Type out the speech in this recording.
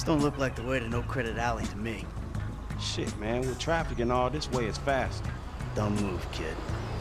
don't look like the way to No Credit Alley to me. Shit, man, with traffic and all, this way is fast. Don't move, kid.